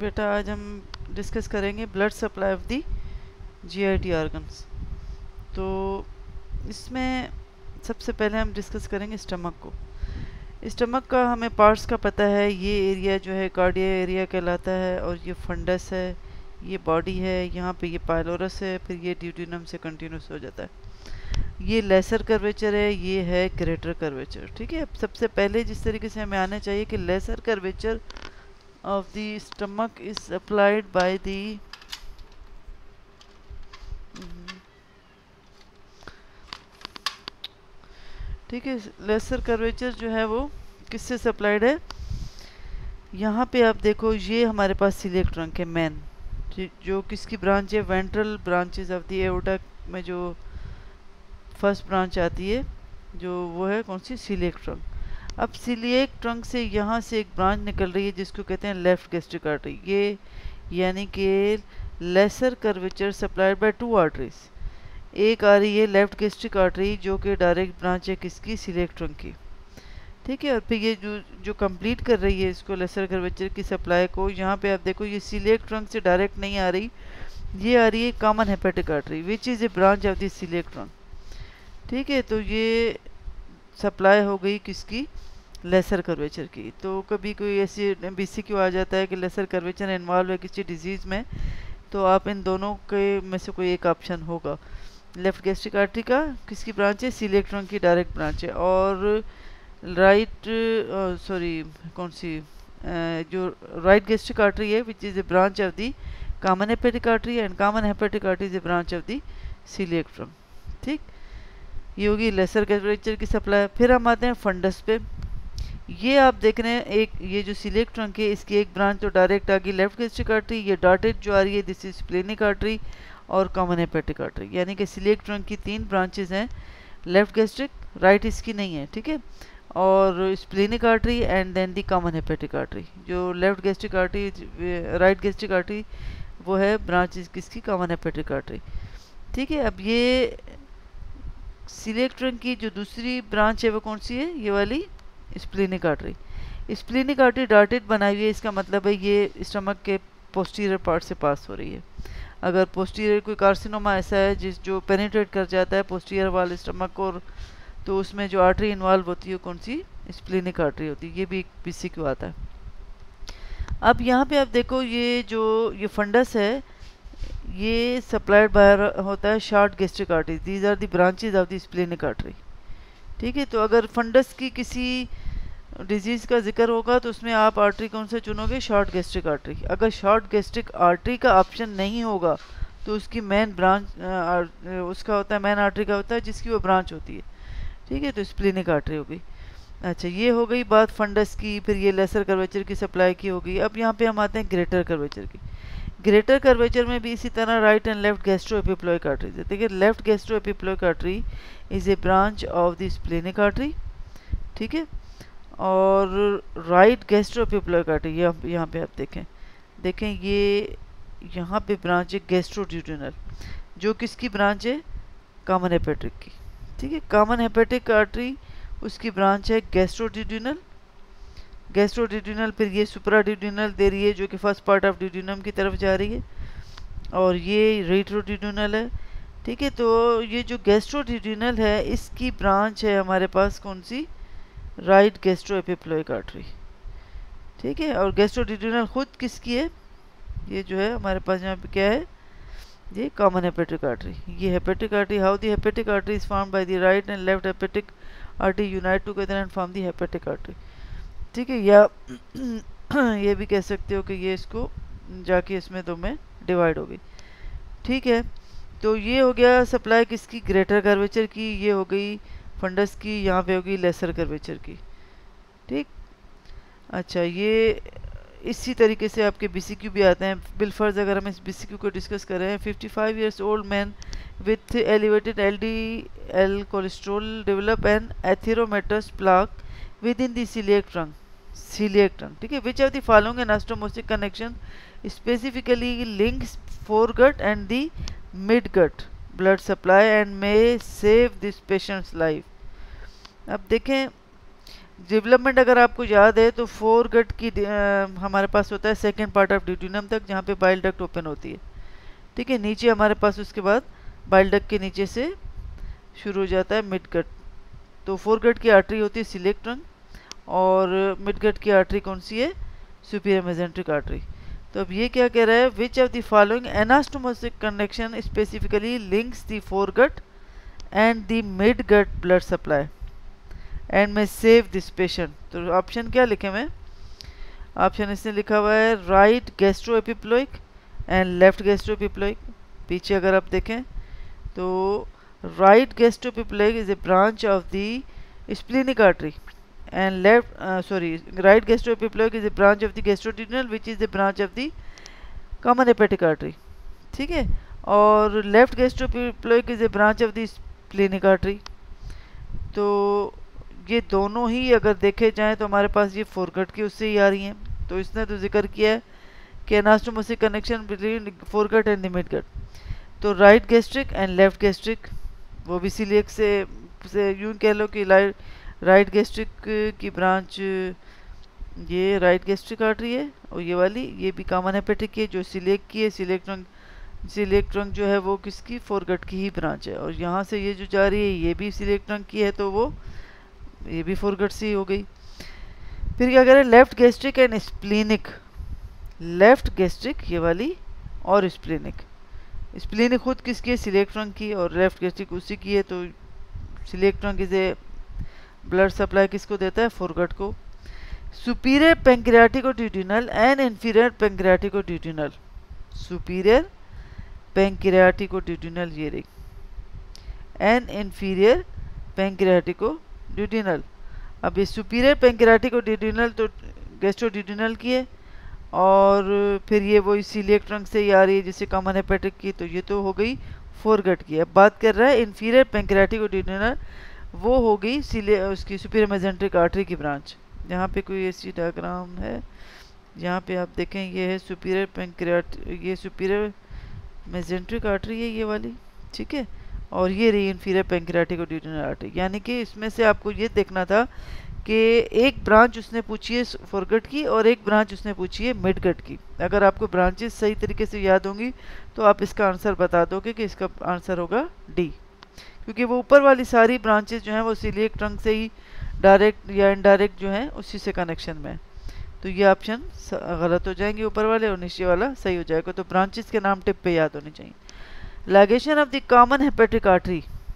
बेटा आज हम डिस्कस करेंगे blood supply of the GIT organs. तो इसमें सबसे पहले हम डिस्कस करेंगे स्टमक को। स्टमक का हमें पार्ट्स का पता है, ये एरिया जो है कार्डिया एरिया कहलाता है, और ये फंडस है, ये बॉडी है, यहाँ पे ये पाइलोरस है, फिर ये ड्यूटीनम से कंटिन्यूस हो जाता है। ये लेसर कर्वेचर है, ये है ग्रेटर कर्वेचर। ठीक है, अब सबसे पहले जिस तरीके से हमें आना चाहिए कि lesser curvature of the stomach is applied by the ठीक है, लेसर कर्वेचर जो है वो किससे सप्लाइड है। यहाँ पे आप देखो, ये हमारे पास सीलिएक ट्रंक है मेन, जो किसकी ब्रांच है, ventral branches of the aorta में जो फर्स्ट ब्रांच आती है, जो वो है कौन सी, सीलिएक ट्रंक। अब सीलिएक ट्रंक से यहाँ से एक ब्रांच निकल रही है जिसको कहते हैं लेफ्ट गैस्ट्रिक आर्टरी। ये यानी कि lesser curvature supplied by two arteries. एक आ रही है लेफ्ट गैस्ट्रिक आर्टरी जो कि डायरेक्ट ब्रांच है किसकी, सीलिएक ट्रंक की। ठीक है, और फिर ये जो कंप्लीट कर रही है इसको लेसर कर्वेचर की सप्लाई को, यहाँ पे आप देखो ये सीलिएक ट्रंक से डायरेक्ट नहीं आ रही, ये आ रही है common hepatic artery which is a branch of the coeliac trunk. ठीक है, तो ये सप्लाई हो गई किसकी, लेसर कर्वेचर की। तो कभी कोई ऐसी बीसीक्यू आ जाता है कि लेसर कर्वेचर इन्वॉल्व है किसी डिजीज़ में, तो आप इन दोनों के में से कोई एक ऑप्शन होगा। लेफ्ट गैस्ट्रिक आर्टरी का किसकी ब्रांच है, सीलिएक ट्रंक की डायरेक्ट ब्रांच है, और राइट कौन सी जो राइट गैस्ट्रिक आर्टरी है which is a branch of the common hepatic artery, and common hepatic artery is a branch of the celiac trunk. ठीक, ये होगी लेसर कर्वेचर की सप्लाई। फिर हम आते हैं फंडस पे। ये आप देख रहे हैं, एक ये जो सीलिएक ट्रंक है इसकी एक ब्रांच तो डायरेक्ट आ गई लेफ्ट गैस्ट्रिक आर्टरी, ये डॉटेड जो आ रही है दिस इज स्प्लेनिक आर्टरी और कॉमन हेपेटिक आर्टरी। यानी कि सीलिएक ट्रंक की 3 ब्रांचेस हैं, लेफ्ट गैस्ट्रिक, राइट इसकी नहीं है, ठीक है, और splenic artery and then the common hepatic artery. जो left gastric artery, right gastric artery, वो है ब्रांच किसकी, कॉमन हेपेटिक आर्टरी। ठीक है, अब ये सीलिएक ट्रंक की जो दूसरी ब्रांच है वो कौन सी है, ये वाली splenic artery. Splenic artery dotted बनाई हुई है, इसका मतलब है ये स्टमक के पोस्टीरियर पार्ट से पास हो रही है। अगर पोस्टीरियर कोई कार्सिनोमा ऐसा है जो पेनिट्रेट कर जाता है पोस्टीरियर वाले स्टमक को, तो उसमें जो आर्टरी इन्वॉल्व होती है कौन सी, स्प्लेनिक आर्टरी होती है। ये भी एक पीसीक्यू आता है। अब यहाँ पे आप देखो, ये फंडस है, ये सप्लाइड बाय होता है short gastric artery, these are the branches of the splenic artery. ठीक है, तो अगर फंडस की किसी डिजीज़ का जिक्र होगा तो उसमें आप आर्टरी कौन से चुनोगे, शॉर्ट गैस्ट्रिक आर्टरी। अगर शॉर्ट गैस्ट्रिक आर्टरी का ऑप्शन नहीं होगा तो उसकी मेन ब्रांच उसका होता है, मेन आर्टरी का होता है जिसकी वो ब्रांच होती है। ठीक है, तो स्प्लेनिक आर्टरी हो गई। अच्छा, ये हो गई बात फंडस की। फिर ये लेसर कर्वेचर की सप्लाई की हो गई। अब यहाँ पे हम आते हैं ग्रेटर कर्वेचर की। ग्रेटर कर्वेचर में भी इसी तरह right and left gastroepiploic arteries है। देखिए, left gastroepiploic artery is a branch of the splenic artery. ठीक है, और राइट गैस्ट्रो एपिप्लॉइक आर्टरी यहाँ पे आप देखें ये यहाँ पे ब्रांच है गैस्ट्रोड्यूडेनल, जो किसकी ब्रांच है, कॉमन हेपेटिक की। ठीक है, कॉमन हेपेटिक आर्टरी उसकी ब्रांच है गैस्ट्रोड्यूडेनल। फिर ये सुप्राड्यूडेनल दे रही है जो कि फर्स्ट पार्ट ऑफ ड्यूडेनम की तरफ जा रही है, और ये रेट्रोड्यूडेनल है। ठीक है, तो ये जो गैस्ट्रोड्यूडेनल है इसकी ब्रांच है हमारे पास कौन सी, राइट गैस्ट्रो एपिप्लॉइक आर्टरी। ठीक है, और गैस्ट्रोड्यूडेनल खुद किसकी है, ये जो है हमारे पास यहाँ पे क्या है, ये कॉमन हेपेटिक आर्टरी। ये hepatic artery, how the hepatic artery is formed by the right and left hepatic artery unite together and form the hepatic artery. ठीक है, या ये भी कह सकते हो कि ये इसको जाके इसमें दो में डिवाइड हो गई। ठीक है, तो ये हो गया सप्लाई किसकी, ग्रेटर कर्वेचर की, ये हो गई फंडस की, यहाँ पे होगी लेसर कर्वेचर की। ठीक, अच्छा, ये इसी तरीके से आपके बीसीक्यू भी आते हैं। बिलफर्ज अगर हम इस बीसीक्यू को डिस्कस कर रहे हैं, 55 years old man with elevated LDL cholesterol develop an atheromatous plaque within the coeliac trunk. ठीक है, which of the following anastomotic connection specifically links foregut and the mid gut blood supply and may save this patient's life. अब देखें, development अगर आपको याद है तो four गट की हमारे पास होता है सेकेंड पार्ट ऑफ ड्यूटेरियम तक, जहाँ पे बाइल डक्ट ओपन होती है। ठीक है, नीचे हमारे पास उसके बाद बाइल डक्ट के नीचे से शुरू हो जाता है मिड गट। तो फोर गट की आर्टरी होती है सिलेक ट्रंक, और मिड गट की आर्टरी कौन सी है? Superior mesenteric artery. तो अब ये क्या कह रहा है? Which of the following anastomotic connection specifically links the foregut and the mid gut blood supply and may save this patient. तो ऑप्शन क्या लिखे मैं? ऑप्शन इसने लिखा हुआ है right gastroepiploic and left gastroepiploic. पीछे अगर आप देखें तो right gastroepiploic is a branch of the splenic artery and right gastroepiploic is a branch of the gastroduodenal which is the branch of the common hepatic artery. ठीक है, और left gastroepiploic is a branch of the splenic artery. तो ये दोनों ही अगर देखे जाएं तो हमारे पास ये फोरगट की उससे ही आ रही हैं। तो इसने तो जिक्र किया है कि anastomotic connection between foregut and the midgut. तो right gastric and left gastric, वो भी सिलियक से यूं कह लो कि राइट गैस्ट्रिक की ब्रांच ये राइट गैस्ट्रिक आर्टरी है, और ये वाली ये भी कॉमन हेपेटिक है जो सिलियक की है। सिलियक ट्रंक जो है वो किसकी? फोरगट की ही ब्रांच है। और यहाँ से ये जो जा रही है ये भी सिलियक ट्रंक की है, तो वो ये भी फोरगट सी हो गई। फिर क्या करें? Left gastric and splenic. Left gastric ये वाली और स्प्लीनिक। स्प्लीनिक खुद किसकी है? सिलियक ट्रंक की, और लेफ्ट गैस्ट्रिक उसी की है। तो सिलियक ट्रंक इसे ब्लड सप्लाई किसको देता है? फोरगट को। Superior pancreaticoduodenal and inferior pancreaticoduodenal. Superior pancreaticoduodenal ये रही, एंड इंफीरियर पैंक्रियाटिको-ड्यूटेनल। अब ये सुपीरियर पैंक्रियाटिको-ड्यूटेनल तो गैस्ट्रोड्यूटेनल की है, और फिर ये वो सिलियक ट्रंक से ही आ रही है जिससे कॉमन हेपेटिक की, तो ये तो हो गई फोरगट की। अब बात कर रहा है इंफीरियर पैंक्रियाटिको-ड्यूटेनल, वो हो गई उसकी सुपीरियर मेसेंट्रिक आर्टरी की ब्रांच। यहाँ पे कोई ऐसी डायग्राम है, यहाँ पे आप देखें ये है ये सुपीरियर मेसेंट्रिक आर्टरी है ये वाली। ठीक है, और ये रही इंफीरियर पैंक्रियाटिको-ड्यूटेनल आर्टरी। यानी कि इसमें से आपको ये देखना था कि एक ब्रांच उसने पूछी है फोरगट की और एक ब्रांच उसने पूछी है मिडगट की। अगर आपको ब्रांचेस सही तरीके से याद होंगी तो आप इसका आंसर बता दोगे कि इसका आंसर होगा डी, क्योंकि वो ऊपर वाली सारी ब्रांचेस जो हैं वो सिलियक ट्रंक से ही डायरेक्ट या इनडायरेक्ट जो हैं उसी से कनेक्शन में। तो ये ऑप्शन गलत हो जाएंगे ऊपर वाले, और नीचे वाला सही हो जाएगा। तो ब्रांचेस के नाम टिप पे याद होने चाहिए। Ligation of the common hepatic artery,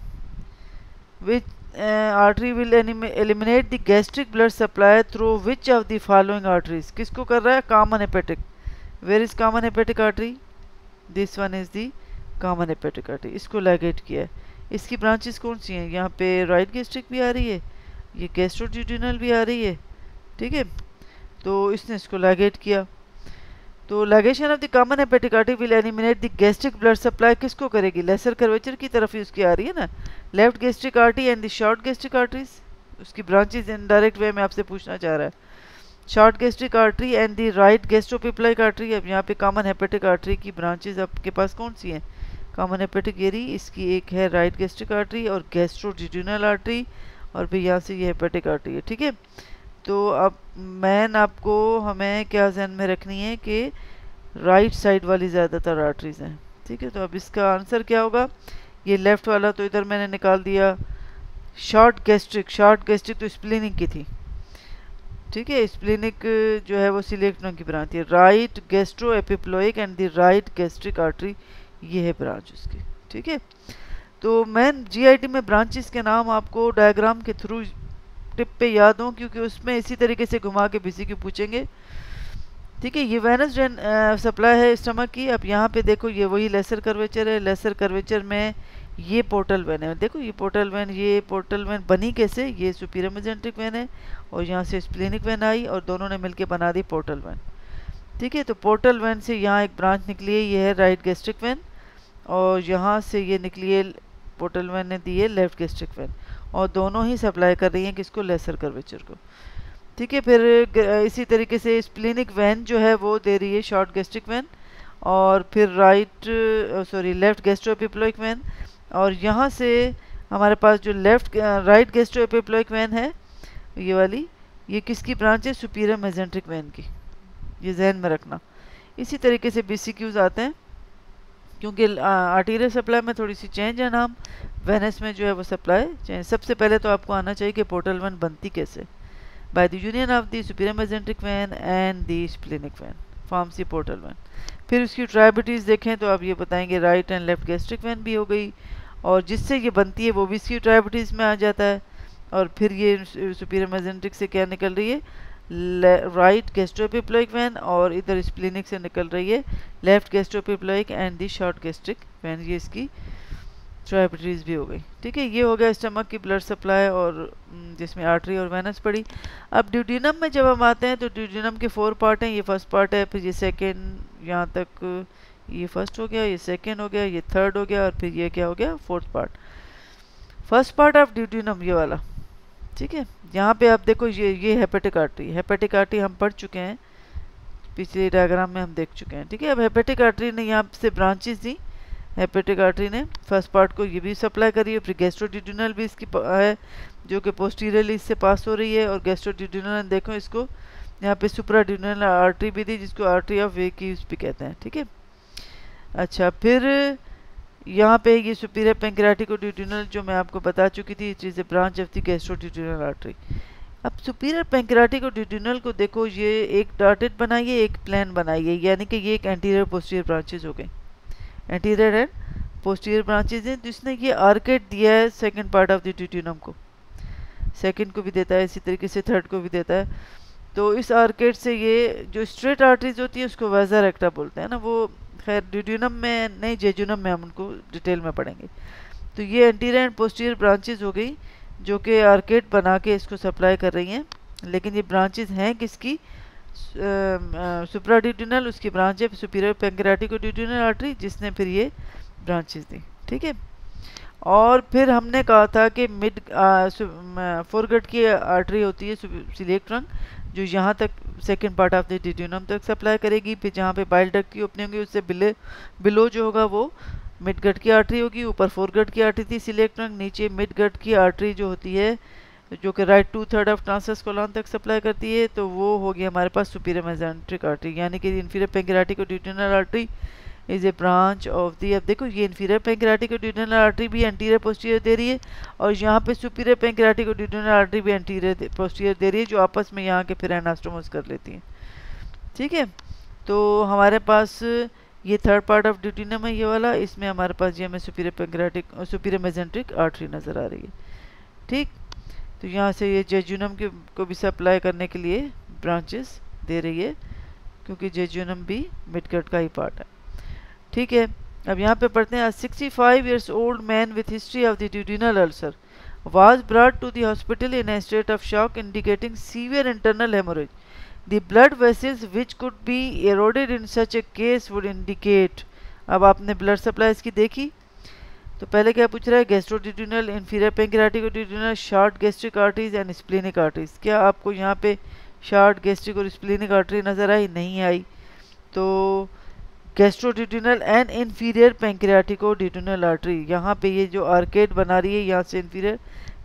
which artery will eliminate the gastric blood supply through which of the following arteries? किसको कर रहा है? common hepatic. Where is common hepatic artery? This one is the common hepatic artery. इसको ligate किया है। इसकी branches कौन सी हैं? यहाँ पे राइट गैस्ट्रिक भी आ रही है, ये गैस्ट्रोड्यूटेनल भी आ रही है। ठीक है, तो इसने इसको ligate किया। तो ligation of the common hepatic artery will eliminate the gastric blood supply किसको करेगी? लेसर कर्वेचर की तरफ ही उसकी आ रही है ना। Left gastric artery and the short gastric arteries, उसकी ब्रांचेस इनडायरेक्ट वे में आपसे पूछना चाह रहा है। Short gastric artery and the right gastroepiploic artery. अब यहाँ पे कॉमन हेपेटिक आर्टरी की ब्रांचेस आपके पास कौन सी हैं? कॉमन हेपेटिक ये रही, इसकी एक है राइट गैस्ट्रिक आर्टरी और गैस्ट्रोड्यूटेनल आर्टरी, और फिर यहाँ से ये हेपेटिक आर्टरी है। ठीक है, तो अब मैन आपको हमें क्या ध्यान में रखनी है कि राइट साइड वाली ज़्यादातर आर्टरीज हैं। ठीक है, तो अब इसका आंसर क्या होगा? ये लेफ्ट वाला तो इधर मैंने निकाल दिया। शॉर्ट गैस्ट्रिक तो स्प्लीनिक की थी। ठीक है, स्प्लीनिक जो है वो सिलियक ट्रंक की ब्रांच है। Right gastroepiploic and the right gastric artery, ये है ब्रांच उसकी। ठीक है, तो मैन जीआईटी में ब्रांचेस के नाम आपको डायग्राम के थ्रू टिप पे याद हो, क्योंकि उसमें इसी तरीके से घुमा के बीसी क्यू पूछेंगे। ठीक है, ये वेनस ड्रेन सप्लाई है स्टमक की। अब यहाँ पे देखो ये वही लेसर कर्वेचर है। लेसर कर्वेचर में ये पोर्टल वेन है। देखो ये पोर्टल वेन बनी कैसे? ये सुपीरियर मेसेंट्रिक वेन है और यहाँ से स्प्लीनिक वेन आई और दोनों ने मिलके बना दी पोर्टल वेन। ठीक है, तो पोर्टल वेन से यहाँ एक ब्रांच निकली है, ये है राइट गैस्ट्रिक वेन, और यहाँ से ये निकली है पोर्टल वेन ने दी है लेफ्ट गैस्ट्रिक वेन, और दोनों ही सप्लाई कर रही हैं किसको? लेसर कर्वेचर को। ठीक है, फिर इसी तरीके से स्प्लीनिक वेन जो है वो दे रही है शॉर्ट गैस्ट्रिक वेन, और फिर लेफ्ट गैस्ट्रोएपिप्लोइक वेन, और यहाँ से हमारे पास जो राइट गैस्ट्रोएपिप्लोइक वेन है ये वाली, ये किसकी ब्रांच है? सुपीरियर मेजेंट्रिक वेन की, ये जहन में रखना। इसी तरीके से BCQs आते हैं, क्योंकि आर्टीरियल सप्लाई में थोड़ी सी चेंज है नाम, वेनस में जो है वो सप्लाई चेंज। सबसे पहले तो आपको आना चाहिए कि पोर्टल वन बनती कैसे, by the union of the superior mesenteric vein and the splenic vein forms the portal vein. फिर उसकी ट्राइबिटीज देखें तो आप ये बताएंगे right and left gastric vein भी हो गई, और जिससे ये बनती है वो भी इसकी ट्राइबिटीज में आ जाता है। और फिर ये सुपीरियर मेजेंट्रिक से क्या निकल रही है? राइट गैस्ट्रोएपिप्लॉइक वेन, और इधर स्प्लेनिक से निकल रही है left gastroepiploic and the short gastric vein. ये इसकी ट्राइबिटीज भी हो गई। ठीक है, ये हो गया स्टमक की ब्लड सप्लाई, और जिसमें आर्टरी और वेनस पड़ी। अब ड्यूडिनम में जब हम आते हैं तो ड्यूडिनम के 4 पार्ट हैं। ये फर्स्ट पार्ट है, फिर ये सेकेंड, यहाँ तक ये फर्स्ट हो गया, ये सेकेंड हो गया, ये थर्ड हो गया, और फिर ये क्या हो गया? Fourth part. First part of duodenum ये वाला, ठीक है। यहाँ पे आप देखो ये हेपेटिक आर्टरी, हेपेटिक आर्टरी हम पढ़ चुके हैं, पिछले डायग्राम में हम देख चुके हैं। ठीक है, अब हेपेटिक आर्टरी ने यहाँ से ब्रांचेस दी। हेपेटिक आर्टरी ने फर्स्ट पार्ट को ये भी सप्लाई करी है, फिर गैस्ट्रोड्यूडिनल भी इसकी है जो कि पोस्टीरियरली इससे पास हो रही है, और गैस्ट्रोड्यूडिनल देखो इसको यहाँ पे सुप्राड्यूडिनल आर्टरी भी दी, जिसको आर्टरी ऑफ वेकीव्स भी कहते हैं। ठीक है, अच्छा, फिर यहाँ पे ये सुपीरियर पैंक्रियाटिको-ड्यूडिनल जो मैं आपको बता चुकी थी, it is a branch of the gastroduodenal artery. अब सुपीरियर पैंक्रियाटिको-ड्यूडिनल को देखो, ये एक डॉटेड बनाइए, एक प्लेन बनाइए, यानी कि ये एक एंटीरियर पोस्टीरियर ब्रांचेस हो गई, एंटीरियर एंड पोस्टीरियर ब्रांचेस हैं, जिसने ये आर्केड दिया है second part of the duodenum को, सेकंड को भी देता है, इसी तरीके से थर्ड को भी देता है। तो इस आर्केड से ये जो स्ट्रेट आर्टरीज होती है उसको वेजा रेक्टा बोलते हैं ना, वो खैर ड्यूडिनम में नहीं, जेजुनम में हम उनको डिटेल में पढ़ेंगे। तो ये एंटीरियर एंड पोस्टीरियर ब्रांचेस हो गई जो कि आर्केड बना के इसको सप्लाई कर रही हैं, लेकिन ये ब्रांचेस हैं किसकी? सुप्राड्यूडिनल, उसकी ब्रांच है सुपीरियर पैंक्रियाटिको-ड्यूडिनल आर्टरी, जिसने फिर ये ब्रांचेस दी। ठीक है, और फिर हमने कहा था कि मिड फोरगट की आर्टरी होती है सिलिएक ट्रंक, जो यहाँ तक second part of the duodenum तक सप्लाई करेगी। फिर जहाँ पे बाइल डक्ट की ओपनिंग होगी उससे बिलो जो होगा वो मिड गट की आर्टरी होगी। ऊपर फोरगट की आर्टरी थी सिलिएक ट्रंक, नीचे मिड गट की आर्टरी जो होती है, जो कि राइट 2/3 ऑफ ट्रांसवर्स कोलन तक सप्लाई करती है, तो वो होगी हमारे पास सुपीरियर मेजेंट्रिक आर्टरी, यानी कि inferior pancreaticoduodenal artery is a branch of the. अब देखो ये इंफीरियर पैंक्रियाटिको-ड्यूडिनल आर्टरी भी एंटीरियर पोस्टीरियर दे रही है, और यहाँ पे सुपीरियर पैंक्रियाटिको-ड्यूडिनल आर्टरी भी एंटीरियर पोस्टीरियर दे रही है, जो आपस में यहाँ के फिर एनास्टोमोस कर लेती हैं। ठीक है, तो हमारे पास ये थर्ड पार्ट ऑफ ड्यूडिनम है ये वाला, इसमें हमारे पास ये हमें सुपीरियर मेजेंट्रिक आर्टरी नज़र आ रही है। ठीक, तो यहाँ से ये जेजुनम को भी सप्लाई करने के लिए ब्रांचेस दे रही है, क्योंकि जेजुनम भी मिडगट का ही पार्ट है। ठीक है, अब यहाँ पे पढ़ते हैं। 65 years old man with history of the duodenal ulcer was brought to the hospital in a state of shock indicating severe internal hemorrhage. The blood vessels which could be eroded in such a case would indicate। अब आपने blood supply इसकी देखी, तो पहले क्या पूछ रहा है? Gastroduodenal, inferior pancreaticoduodenal, short gastric arteries and splenic arteries. क्या आपको यहाँ पे शॉर्ट गैस्ट्रिक और स्प्लेनिक आर्टरी नज़र आई? नहीं आई। तो gastroduodenal and inferior pancreaticoduodenal artery, यहाँ पे ये जो आर्केड बना रही है, यहाँ से इंफीरियर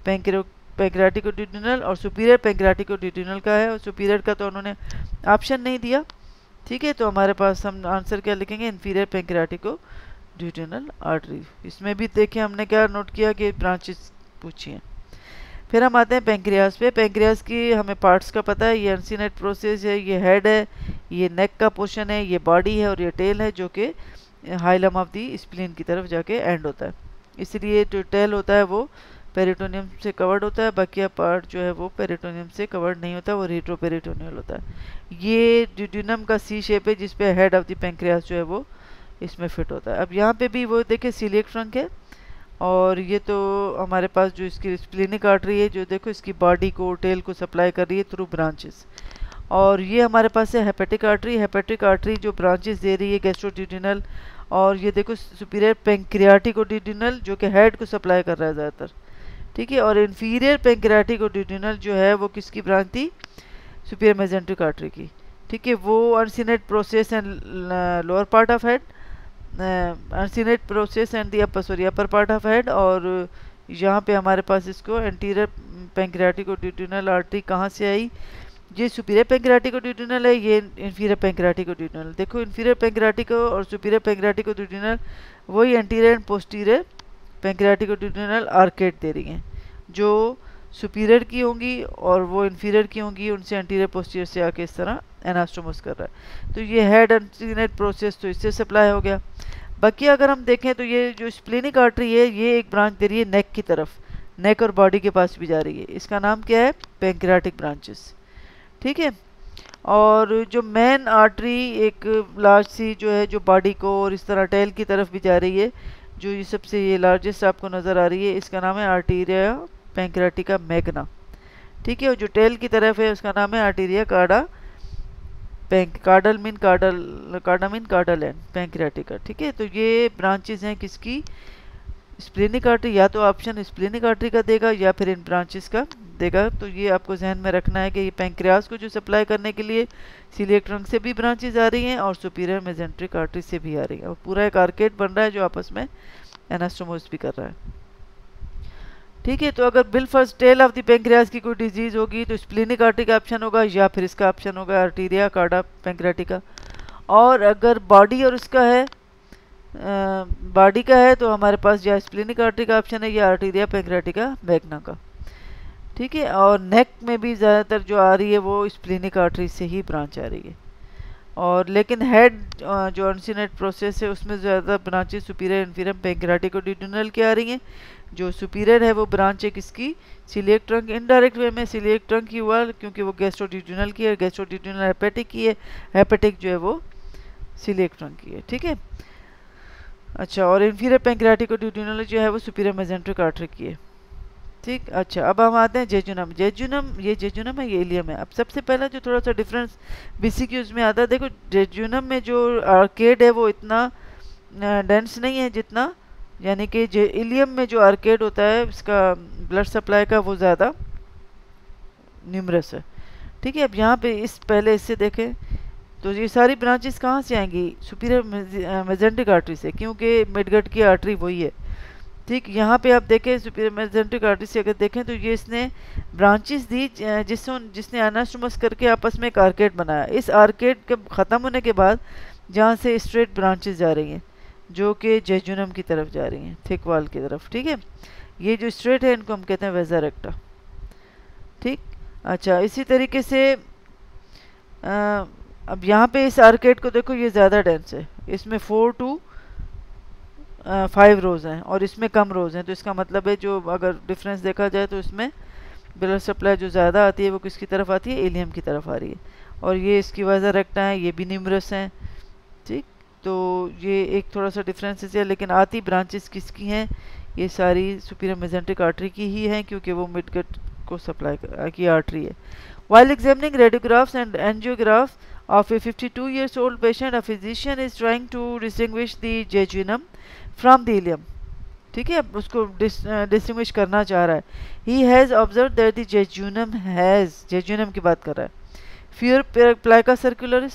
पैंक्रियाटिको-ड्यूडिनल और सुपीरियर पैंक्रियाटिको-ड्यूडिनल का है, और सुपीरियर का तो उन्होंने ऑप्शन नहीं दिया। ठीक है, तो हमारे पास हम आंसर क्या लिखेंगे? Inferior pancreaticoduodenal artery. इसमें भी देखिए हमने क्या नोट किया कि ब्रांचेस पूछी हैं। फिर हम आते हैं पेंक्रियास पे। पेंक्रियास की हमें पार्ट्स का पता है, ये अनसिनेट प्रोसेस है, ये हेड है, ये नेक का पोर्शन है, ये बॉडी है, और ये टेल है, जो कि हाइलम ऑफ दी स्प्लीन की तरफ जाके एंड होता है। इसलिए जो टेल होता है वो पेरिटोनियम से कवर्ड होता है, बाकी पार्ट जो है वो पेरिटोनियम से कवर्ड नहीं होता, वो रेट्रोपेरिटोनियल होता है। ये ड्यूडिनम का सी शेप है, जिसपे हेड ऑफ द पेंक्रियास जो है वो इसमें फिट होता है। अब यहाँ पे भी वो देखिए सिलिएक ट्रंक है, और ये तो हमारे पास जो इसकी स्प्लेनिक आर्टरी है, जो देखो इसकी बॉडी को, टेल को सप्लाई कर रही है थ्रू ब्रांचेस। और ये हमारे पास है हेपेटिक आर्टरी। हेपेटिक आर्टरी जो ब्रांचेस दे रही है गैस्ट्रोड्यूडिनल, और ये देखो सुपीरियर पैंक्रियाटिको-ड्यूडिनल जो कि हेड को सप्लाई कर रहा है ज़्यादातर। ठीक है, और इन्फीरियर पैंक्रियाटिको-ड्यूडिनल जो है वो किसकी ब्रांच थी? सुपीरियर मेजेंट्रिक आर्टरी की। ठीक है, वो uncinate process and lower part of head, uncinate process and the upper part of head, और यहाँ पे हमारे पास इसको एंटीरियर पैंक्रियाटिक आर्टरी कहाँ से आई, ये सुपीरियर पैंक्रियाटिक है, ये इंफीरियर पैंक्रियाटिक। देखो इंफीरियर पैंक्रियाटिक और सुपीरियर पैंक्रियाटिक वही anterior and posterior pancreatic arcade दे रही हैं, जो सुपीरियर की होंगी और वो इंफीरियर की होंगी, उनसे एंटीरियर पोस्टीरियर से आके इस तरह एनास्टोमोस कर रहा है। तो ये हेड एंटीनेट प्रोसेस तो इससे सप्लाई हो गया। बाकी अगर हम देखें तो ये जो स्प्लेनिक आर्टरी है ये एक ब्रांच दे रही है नेक की तरफ, नेक और बॉडी के पास भी जा रही है, इसका नाम क्या है, पैंक्रियाटिक ब्रांचेस। ठीक है, और जो मेन आर्टरी एक लार्ज सी जो है जो बॉडी को और इस तरह टेल की तरफ भी जा रही है, जो ये सबसे ये लार्जेस्ट आपको नज़र आ रही है, इसका नाम है आर्टीरिया पैंक्रियाटिका मैग्ना। ठीक है, और जो टेल की तरफ है उसका नाम है आर्टीरिया कार्डा कार्डल मीन कार्डल एंड पैंक्रियाटिका। ठीक है, तो ये ब्रांचेस हैं किसकी, स्प्लेनिक आर्टरी। या तो ऑप्शन स्प्लेनिक आर्टरी का देगा या फिर इन ब्रांचेस का देगा। तो ये आपको जहन में रखना है कि ये पैंक्रियास को जो सप्लाई करने के लिए सीलिएक ट्रंक से भी ब्रांचेस आ रही हैं और सुपीरियर मेजेंट्रिक आर्टरी से भी आ रही हैं, और पूरा एक आर्केड बन रहा है जो आपस में एनास्टोमोस भी कर रहा है। ठीक है, तो अगर bill first tail of the pancreas की कोई डिजीज होगी तो स्प्लेनिक आर्टरी का ऑप्शन होगा या फिर इसका ऑप्शन होगा आर्टीरिया कार्डा पैंक्रियाटिका। और अगर बॉडी और उसका है बॉडी का है तो हमारे पास या स्प्लेनिक आर्टरी का ऑप्शन है या आर्टीरिया पैंक्रियाटिका मैग्ना का। ठीक है, और नेक में भी ज़्यादातर जो आ रही है वो स्प्लेनिक आर्टरी से ही ब्रांच आ रही है, और लेकिन हेड जो अनसिनेट प्रोसेस है उसमें ज़्यादा ब्रांचेस सुपीरियर इंफीरियर पैंक्रियाटिको की आ रही हैं। जो सुपीरियर है वो ब्रांच है किसकी, सीलिएक ट्रंक। इनडायरेक्ट वे में सीलिएक ट्रंक की हुआ क्योंकि वो गैस्ट्रोड्यूडेनल की है, गैस्ट्रोड्यूडेनल हेपेटिक की है, हेपेटिक जो है वो सीलिएक ट्रंक की है। ठीक है, अच्छा, और इंफीरियर पैंक्रियाटिको जो है वो सुपीरियर मेजेंट्रिक आर्टरी की है। ठीक, अच्छा, अब हम आते हैं जेजुनम। ये जेजुनम है, ये इलियम है। अब सबसे पहला जो थोड़ा सा डिफरेंस बीसीक्यूज में आता है, देखो जेजुनम में जो आर्केड है वो इतना डेंस नहीं है जितना, यानी कि इलियम में जो आर्केड होता है इसका ब्लड सप्लाई का वो ज़्यादा न्यूमरस है। ठीक है, अब यहाँ पे पहले इससे देखें तो ये सारी ब्रांचेस कहाँ से आएंगी, सुपीरियर मेजेंट्रिक आर्टरी से, क्योंकि मिडगट की आर्टरी वही है। ठीक, यहाँ पे आप देखें सुपीरियर मेजेंट्रिक आर्टरी से अगर देखें तो ये इसने ब्रांचेस दी जिसने एनास्टोमस करके आपस में एक आर्केड बनाया। इस आर्केड के ख़त्म होने के बाद जहाँ से स्ट्रेट ब्रांचेस जा रही हैं जो कि जेजुनम की तरफ जा रही हैं, थिक वॉल की तरफ। ठीक है, ये जो स्ट्रेट है इनको हम कहते हैं वेजा रेक्टा। ठीक, अच्छा, इसी तरीके से अब यहाँ पे इस आर्केड को देखो, ये ज़्यादा डेंस है, इसमें 4 to 5 रोज़ हैं और इसमें कम रोज़ हैं। तो इसका मतलब है जो अगर डिफरेंस देखा जाए तो इसमें ब्लड सप्लाई जो ज़्यादा आती है वो किसकी तरफ आती है, इलियम की तरफ आ रही है, और ये इसकी वजह रेक्टा है, ये भी न्यूमरस हैं। ठीक, तो ये एक थोड़ा सा डिफरेंसेस है, लेकिन आती ब्रांचेस किसकी हैं, ये सारी सुपीरियर मेजेंट्रिक आर्टरी की ही हैं क्योंकि वो मिडगट को सप्लाई की आर्टरी है। While examining radiographs and angiographs of a 52 years old patient, a physician is trying to distinguish the jejunum from the ileum. ठीक है, अब उसको डिस्टिंग्विश करना चाह रहा है। He has observed that the jejunum has, jejunum की बात कर रहा है, fewer plica circularis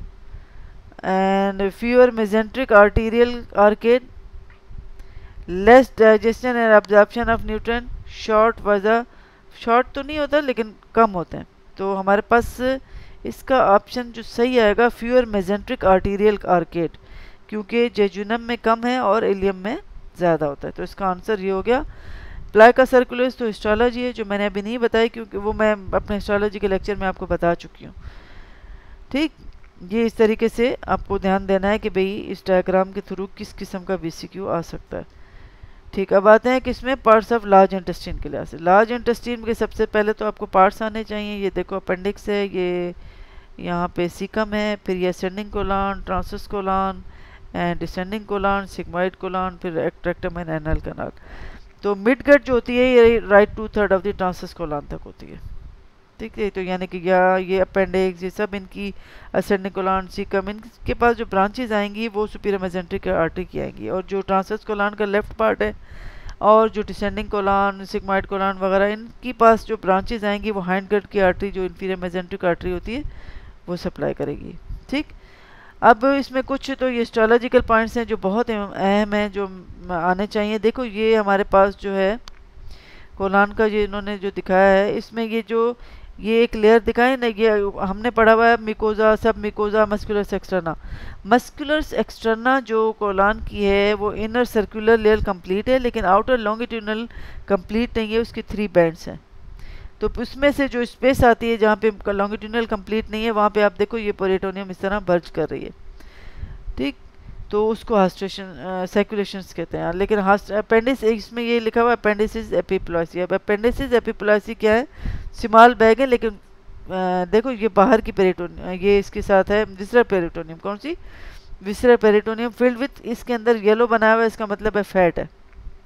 and fewer mesenteric arterial arcade, less digestion and absorption of nutrient, short वजह, शॉर्ट तो नहीं होता लेकिन कम होते हैं। तो हमारे पास इसका ऑप्शन जो सही आएगा फ्यूअर मेजेंट्रिक आर्टीरियल आर्केड, क्योंकि जेजुनम में कम है और इलियम में ज़्यादा होता है। तो इसका आंसर ये हो गया। प्लाइका सर्कुलस तो हिस्टोलॉजी है जो मैंने अभी नहीं बताई क्योंकि वो मैं अपने हिस्टोलॉजी के लेक्चर में आपको बता चुकी हूँ। ठीक, ये इस तरीके से आपको ध्यान देना है कि भाई इस डायग्राम के थ्रू किस किस्म का बीसीक्यू आ सकता है। ठीक, अब आते हैं किसमें, पार्ट्स ऑफ लार्ज इंटेस्टाइन के लिहाज से। लार्ज इंटेस्टाइन के सबसे पहले तो आपको पार्ट्स आने चाहिए। ये देखो अपेंडिक्स है, ये यहाँ पे सीकम है, फिर ये ascending colon, transverse colon and descending colon, sigmoid colon, फिर रेक्टम एंड एनल कैनाल। तो मिडगट जो होती है ये right 2/3 of the transverse colon तक होती है। ठीक है, तो यानी कि ये अपेंडिक्स ये सब इनकी असेंडिंग कोलन, सीकम, इनके पास जो ब्रांचेज आएंगी वो सुपीरियर मेजेंट्रिक आर्टरी की आएंगी, और जो ट्रांसवर्स कोलन का लेफ्ट पार्ट है और जो डिसेंडिंग कोलन, सिग्मोइड कोलन वगैरह इनकी पास जो ब्रांचेज आएंगी वो हाइंडगट की आर्टरी जो इंफीरियर मेजेंट्रिक आर्टरी होती है वो सप्लाई करेगी। ठीक, अब इसमें कुछ तो ये हिस्टोलॉजिकल पॉइंट्स हैं जो बहुत अहम हैं जो आने चाहिए। देखो ये हमारे पास जो है कोलान का ये इन्होंने जो दिखाया है, इसमें ये एक लेयर दिखाए ना, ये हमने पढ़ा हुआ है मिकोजा, सब submucosa, muscularis externa. Muscularis externa जो कोलान की है वो इनर सर्कुलर लेयर कंप्लीट है, लेकिन आउटर लॉन्गिट्यूडनल कंप्लीट नहीं है, उसकी 3 बैंड्स हैं। तो उसमें से जो स्पेस आती है जहाँ पे लॉन्गिट्यूडनल कंप्लीट नहीं है, वहाँ पे आप देखो ये पेरिटोनियम इस तरह बर्ज कर रही है, ठीक। तो उसको हास्ट्रेशन सर्कुलेशंस कहते हैं। लेकिन अपेंडिस, इसमें ये लिखा हुआ है अपेंडिसिस एपिप्लासी। अब अपेंडिसिस एपिप्लासी क्या है? स्मॉल बैग है, लेकिन देखो ये बाहर की पेरिटोनियम, ये इसके साथ है विसरल पेरिटोनियम। कौन सी? विसरल पेरिटोनियम फिल्ड विथ, इसके अंदर येलो बनाया हुआ है, इसका मतलब है फैट है,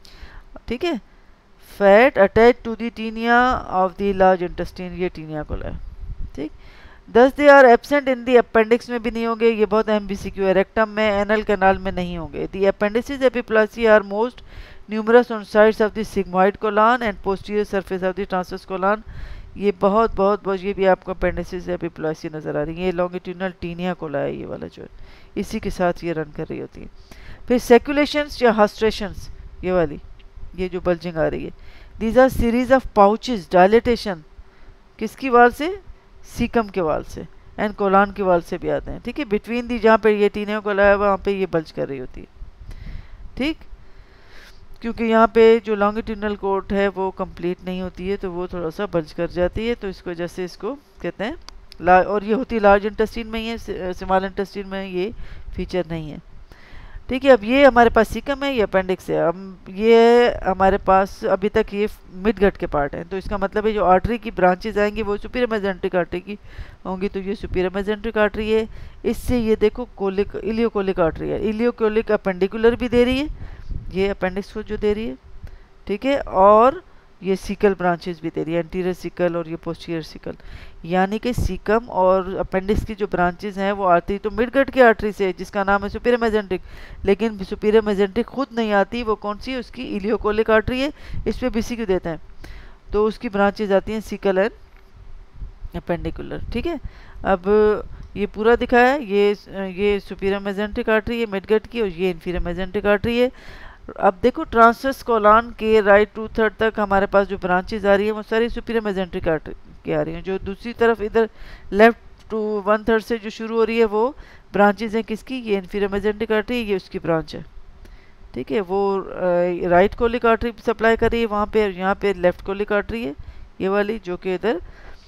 ठीक है। Fat attach to the taenia of the large intestine, ये टीनिया को है, ठीक। Thus they are absent in the appendix में भी नहीं होंगे, ये बहुत MBCQ है। रेक्टम में, एनल कैनाल में नहीं होंगे। The appendices epiploicae are most numerous on sides of the sigmoid colon and posterior surface of the transverse colon. ये बहुत ये भी आपको अपेंडिसेस एपिप्लासी नजर आ रही है। ये लॉन्गिट्यूडनल टीनिया कोला है, ये वाला जो है, इसी के साथ ये रन कर रही होती है। फिर सेक्युलेशंस या हास्ट्रेशंस, ये वाली, ये जो बल्जिंग आ रही है, these are series of pouches dilatation, किसकी वाल से? सीकम के वाल से, एंड कोलान के वाल से भी आते हैं, ठीक है। बिटवीन दी, जहाँ पे ये टीनिया कोला है वहाँ पे ये बल्ज कर रही होती है, ठीक। क्योंकि यहाँ पे जो लॉन्गिट्यूडनल कोट है वो कंप्लीट नहीं होती है, तो वो थोड़ा सा बल्ज कर जाती है, तो इसको जैसे इसको कहते हैं और ये होती है लार्ज इंटेस्टाइन में ही है, स्मॉल इंटेस्टाइन में ये फीचर नहीं है, ठीक है। अब ये हमारे पास सीकम है, ये अपेंडिक्स है। अब ये हमारे पास अभी तक ये मिड गट के पार्ट हैं, तो इसका मतलब है जो आर्टरी की ब्रांचेज आएंगी वो सुपीरियर मेजेंट्रिक आर्टरी की होंगी, तो ये सुपीरियर मेजेंट्रिक आर्टरी है। इससे ये देखो कोलिक, इलियोकोलिक आर्टरी है, इलियोकोलिक अपेंडिकुलर भी दे रही है, ये अपेंडिक्स को जो दे रही है, ठीक है। और ये सीकल ब्रांचेस भी दे रही है, एंटीरियर सीकल और ये पोस्टीरियर सीकल। यानी कि सीकम और अपेंडिक्स की जो ब्रांचेस हैं वो आती तो मिडगट की आर्टरी से, जिसका नाम है सुपीरियर मेजेंट्रिक, लेकिन सुपीरियर मेजेंट्रिक खुद नहीं आती, वो कौन सी है? उसकी इलियोकोलिक आर्टरी है, इस पर BCQ देते हैं, तो उसकी ब्रांचेज आती हैं सीकल एंड अपेंडिकुलर, ठीक है। अब ये पूरा दिखाया है, ये सुपीरियर मेजेंट्रिक आर्टरी है मिडगट की, और ये इंफीरियर मेजेंट्रिक आर्टरी है। अब देखो ट्रांसवर्स कोलन के राइट 2/3 तक हमारे पास जो ब्रांचेज आ रही है वो सारी सुपीरियर मेजेंट्रिक आर्टरी की आ रही हैं। जो दूसरी तरफ इधर लेफ्ट टू 1/3 से जो शुरू हो रही है वो ब्रांचेज हैं किसकी? ये इंफीरियर मेजेंट्रिक आर्टरी, ये उसकी ब्रांच है, ठीक है। वो राइट कोलिक आर्टरी सप्लाई कर रही है वहाँ पे, यहाँ पे लेफ्ट कोलिक आर्टरी है ये वाली, जो कि इधर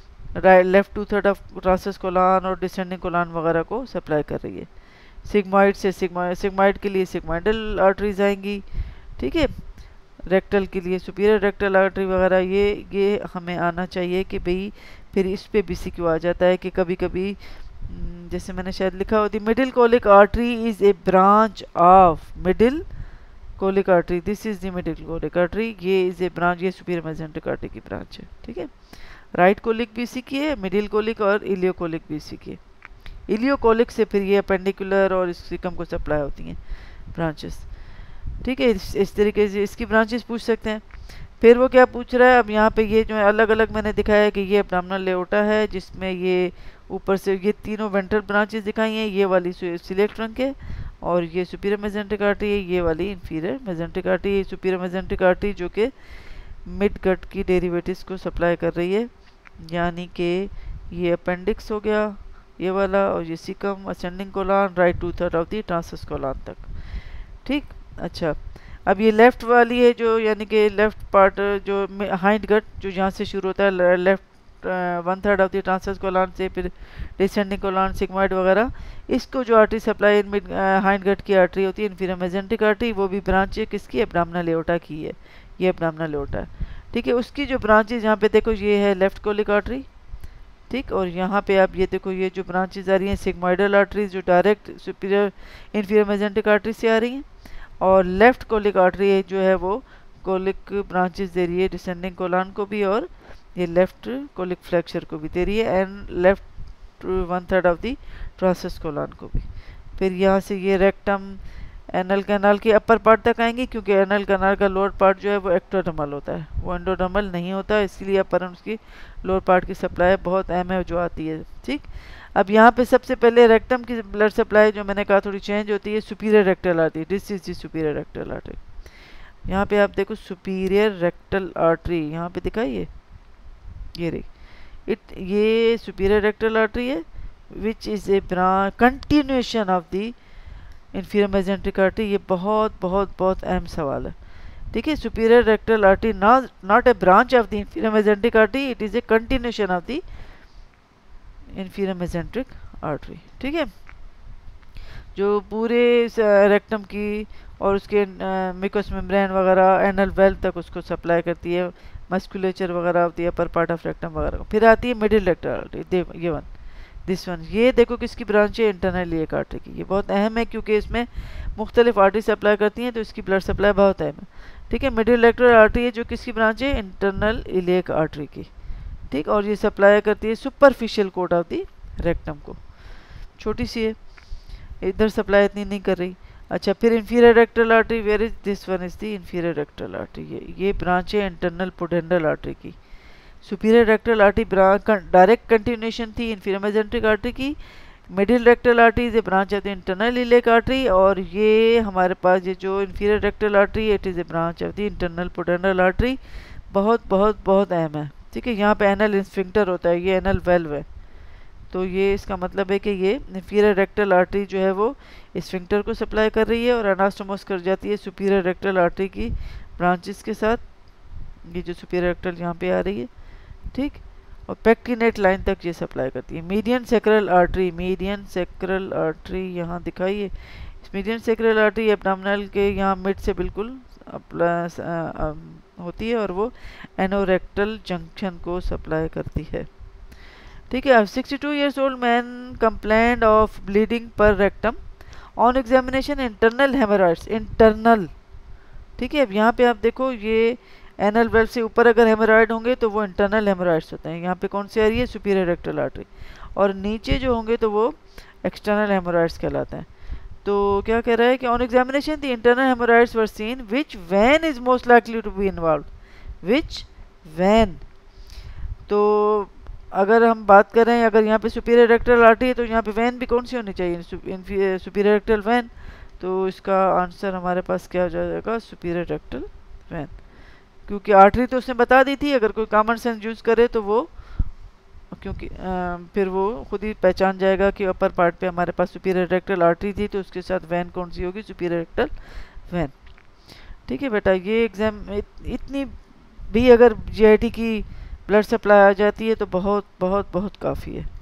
लेफ्ट 2/3 ऑफ ट्रांसवर्स कोलन और डिसेंडिंग कोलन वगैरह को सप्लाई कर रही है। सिग्मॉइड से सिग्मॉइड के लिए सिग्मॉइडल आर्टरीज आएंगी, ठीक है। रेक्टल के लिए सुपीरियर रेक्टल आर्टरी वगैरह, ये हमें आना चाहिए कि भाई फिर इस पे BCQ आ जाता है कि कभी कभी जैसे मैंने शायद लिखा होती, middle colic artery is a branch of middle colic artery, this is the middle colic artery, ये इज ए ब्रांच, ये सुपीरियर मेजेंट्रिक आर्टरी की ब्रांच है, ठीक है। राइट कोलिक BCQ है, मिडिल कोलिक और इलियोकोलिक BCQ है। इलियोकोलिक से फिर ये अपेंडिकुलर और सीकम को सप्लाई होती हैं ब्रांचेस, ठीक है। इस तरीके से इसकी ब्रांचेस पूछ सकते हैं। फिर वो क्या पूछ रहा है? अब यहाँ पे ये जो है अलग अलग मैंने दिखाया है कि ये एब्डोमिनल लेओटा है, जिसमें ये ऊपर से ये तीनों वेंट्रल ब्रांचेस दिखाई हैं, ये वाली सिलेक्ट ट्रंक है, और ये सुपीरियर मेजेंट्रिक आर्टरी है, ये वाली इंफीरियर मेजेंट्रिक आर्टरी है। सुपीरियर मेजेंट्रिक आर्टरी जो कि मिड गट की डेरिवेटिव्स को सप्लाई कर रही है, यानी कि ये अपेंडिक्स हो गया ये वाला, और ये caecum, ascending colon, right 2/3 of the transverse colon तक, ठीक। अच्छा, अब ये लेफ्ट वाली है जो, यानी कि लेफ्ट पार्ट जो हाइंड गट जो यहाँ से शुरू होता है, left 1/3 of the transverse colon से फिर डिसेंडिंग कोलन, सिग्मॉइड वगैरह, इसको जो artery supply mid hindgut की आर्टरी होती है इंफीरियर मेजेंट्रिक आर्टरी, वो भी ब्रांच है किसकी? एब्डोमिनल एओर्टा की है, ये एब्डोमिनल एओर्टा है, ठीक है। उसकी जो ब्रांचेज यहाँ पे देखो, ये है लेफ्ट कोलिक आर्टरी, ठीक। और यहाँ पे आप ये देखो, ये जो ब्रांचेज आ रही हैं सिग्मॉइडल आर्टरीज जो direct superior inferior mesenteric artery से आ रही हैं, और लेफ्ट कोलिक आर्टरी जो है वो कोलिक ब्रांचेस दे रही है डिसेंडिंग कोलन को भी, और ये लेफ्ट कोलिक फ्लेक्चर को भी दे रही है, and left 1/3 of the transverse colon को भी। फिर यहाँ से ये रेक्टम एनल कैनाल के अपर पार्ट तक आएंगे, क्योंकि एनल कैनाल का लोअर पार्ट जो है वो एक्टोडर्मल होता है, वो एंडोडर्मल नहीं होता, इसलिए अपर उसकी लोअर पार्ट की सप्लाई बहुत अहम है जो आती है, ठीक। अब यहाँ पे सबसे पहले रेक्टम की ब्लड सप्लाई जो मैंने कहा थोड़ी चेंज होती है, superior rectal artery, this is the superior rectal artery. यहाँ पे आप देखो सुपीरियर रेक्टल आर्टरी, यहाँ पे दिखा ये रही ये सुपीरियर रेक्टल आर्टरी है which is a continuation of the inferior mesenteric artery. ये बहुत बहुत बहुत अहम सवाल है, ठीक है। Superior rectal artery not a branch of the inferior mesenteric artery, it is a continuation of the inferior mesenteric artery, ठीक है। जो पूरे रेक्टम की और उसके मिकस मेम्ब्रेन वगैरह एनल वेल्व तक उसको सप्लाई करती है, मस्कुलेचर वगैरह होती है अपर पार्ट ऑफ रेक्टम वगैरह। फिर आती है मिडिल रेक्टल आर्टरी, ये वन दिस वन, ये देखो किसकी ब्रांच है, इंटरनल इलियक आर्टरी की। ये बहुत अहम है क्योंकि इसमें मुख्तलिफ आर्टरी सप्लाई करती हैं, तो इसकी ब्लड सप्लाई बहुत अहम है, ठीक है। मिडिल रेक्टल आर्टरी है जो किसकी ब्रांच है, इंटरनल इलियक आर्टरी की, ठीक। और ये सप्लाई करती है superficial coat of the rectum को, छोटी सी है, इधर सप्लाई इतनी नहीं कर रही। अच्छा, फिर inferior rectal artery, where is this one is the inferior rectal artery, ये ब्रांच है इंटरनल पुडेंडल आर्टरी की। Superior rectal artery direct continuation थी इंफीरियर मेसेंट्रिक आर्टरी की। Middle rectal artery is a branch of the internal iliac artery, और ये हमारे पास ये जो inferior rectal artery it is a branch of the internal pudendal artery. बहुत बहुत बहुत अहम है, ठीक है। यहाँ पे एनल स्फिंक्टर होता है, ये एनल वेल्व है, तो ये इसका मतलब है कि ये इंफीरियर रेक्टल आर्टरी जो है वो स्फिंक्टर को सप्लाई कर रही है और अनास्टोमोस कर जाती है सुपीरियर रेक्टल आर्टरी की ब्रांचेस के साथ। ये जो सुपीरियर रेक्टल यहाँ पे आ रही है, ठीक, और पेक्टिनेट लाइन तक ये सप्लाई करती है। मीडियन सेक्रल आर्टरी यहाँ दिखाइए, मीडियन सेक्रल आर्टरी एब्डोमिनल के यहाँ मिड से बिल्कुल होती है और वो एनोरेक्टल जंक्शन को सप्लाई करती है, ठीक है। 62 years old man complained of bleeding per rectum on examination internal hemorrhoids, internal, ठीक है। अब यहाँ पे आप देखो ये एनल वेल्व से ऊपर अगर हेमोरॉइड होंगे तो वो इंटरनल हेमोरॉइड्स होते हैं। यहाँ पे कौन सी आ रही है, सुपीरियर रेक्टल आर्टरी, और नीचे जो होंगे तो वो एक्सटर्नल हेमोरॉइड्स कहलाते हैं। तो क्या कह रहा है कि on examination the internal hemorrhoids were seen, which vein is most likely to be involve, which vein. तो अगर हम बात करें, अगर यहाँ पे सुपीरियर रेक्टल आर्टरी है तो यहाँ पे वैन भी कौन सी होनी चाहिए, सुपीरियर रेक्टल वैन। तो इसका आंसर हमारे पास क्या हो जाएगा, सुपीरियर रेक्टल वैन, क्योंकि आर्टरी तो उसने बता दी थी। अगर कोई कॉमन सेंस यूज़ करे तो वो क्योंकि फिर वो खुद ही पहचान जाएगा कि अपर पार्ट पे हमारे पास सुपीरियर रेक्टल आर्टरी थी, तो उसके साथ वैन कौन सी होगी, सुपीरियर रेक्टल वैन, ठीक है बेटा। ये एग्जाम इतनी भी अगर जीआईटी की ब्लड सप्लाई आ जाती है तो बहुत बहुत बहुत काफ़ी है।